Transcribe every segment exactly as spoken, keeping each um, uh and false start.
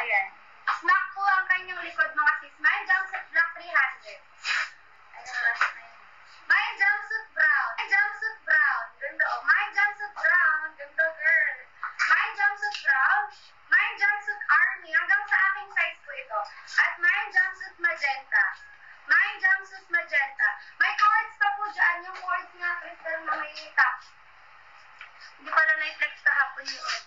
Ayan. Smack po ang kanyang likod mga sis. My jumpsuit black three hundred. Ayan, last na yun. My jumpsuit brown. My jumpsuit brown. Ganda oh. My jumpsuit brown. Ganda girl. My jumpsuit brown. My jumpsuit army. Hanggang sa aking size po ito. At my jumpsuit magenta. My jumpsuit magenta. May cords pa po dyan. Yung cords nga, Crystal, na may top. Hindi pala na-flex kahapon yun.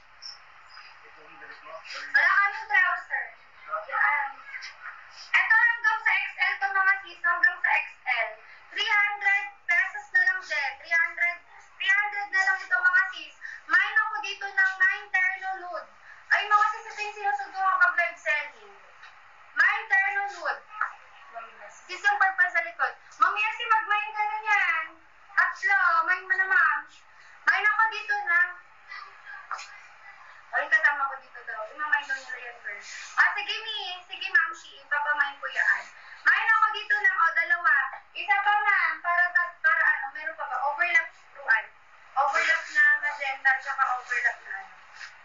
Wala kaming trouser. Yan. Ito hanggang sa X L to mga sis. Hanggang sa X L. three hundred pesos na lang din. three hundred, three hundred na lang ito mga sis. Mine ako dito ng nine terno nude. Ay mga sis, ito yung sinusundo kapag live selling. nine terno nude. Sis yung purple sa likod. Mami, kasi mag-mine ka na yan. Tatlo, mine mo na ma'am. Mine ako dito na. O yung kasama ko dito daw. Imamine daw nila yan first. Ah, sige mi. Sige ma'am, she. Ipapamine ko yan. Mine ako dito ng o, dalawa. Isa pa ma'am. Para, para ano, meron pa ba? Overlap screw-an. Overlap na magenta, tsaka overlap na ano.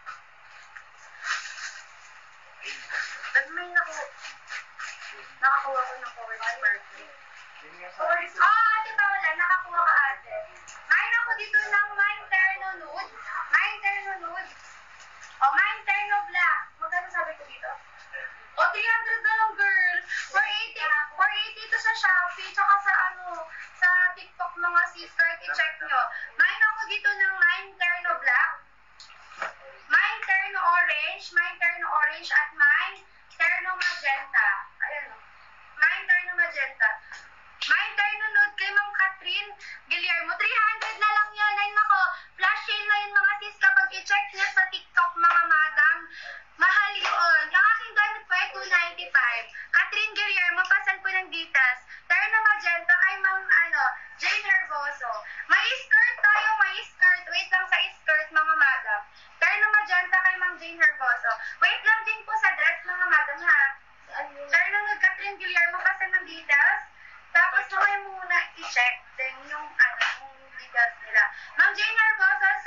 Nag-mine ako. Nakakuha ko ng cover perfect. Oh, ate ba wala? Nakakuha ka ate. Mine ako dito ng mine terno nude. Mine terno nude. Oh, mine terno black. Magkano sabi ko dito? Oh, three hundred na lang, girl. four eighty. four eighty ito sa Shopee. Tsaka sa ano, sa TikTok mga sister. I-check nyo. Mine ako dito ng mine terno black. Mine terno orange. Mine terno orange. At mine terno magenta. Ayan o. Mine terno magenta. Mine terno nude kay Ma'am Catherine Guillermo. three hundred na lang yun. Ay nako, flash sale na yun mga sis. Kapag i-check nyo sa TikTok mga madam, mahal yun. Yung aking gamit po ay two ninety-five. Catherine Guillermo, pasan po ng ditas. Terno magenta kay Ma'am ano, Jane Herboso. May skirt tayo, may skirt. Wait lang sa skirt mga madam. Terno magenta kay Ma'am Jane Herboso. Wait lang din po sa dress mga madam ha. Terno nude Catherine Guillermo, pasan ng ditas. Tapos naman muna i-check din yung ano, yung details nila. Ma'am Jane Herbosa,